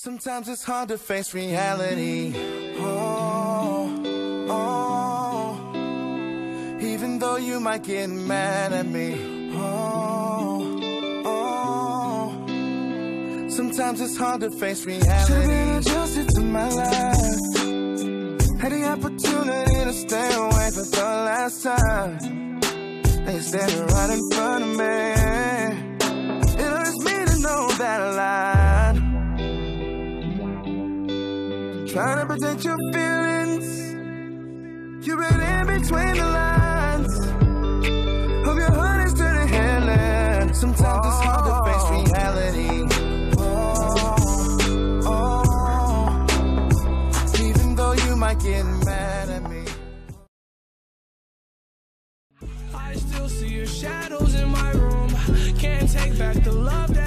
Sometimes it's hard to face reality. Oh, oh. Even though you might get mad at me. Oh, oh. Sometimes it's hard to face reality. Should've been adjusted to my life. Had the opportunity to stay away for the last time. Now you're standing right in front of me. It hurts me to know that I lied. Trying to protect your feelings. You read in between the lines. Hope your heart is turning headland. Sometimes it's hard to face reality. Even though you might get mad at me. I still see your shadows in my room. Can't take back the love that